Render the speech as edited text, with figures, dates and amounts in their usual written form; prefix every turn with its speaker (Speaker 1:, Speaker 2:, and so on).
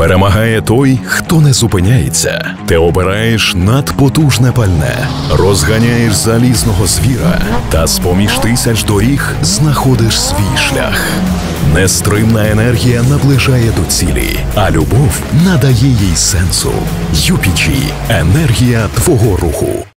Speaker 1: Перемагає той, хто не зупиняється. Ти обираєш надпотужне пальне, розганяєш залізного звіра та з-поміж тисяч доріг знаходиш свій шлях. Нестримна енергія наближає до цілі, а любов надає їй сенсу. UPG – енергія твого руху.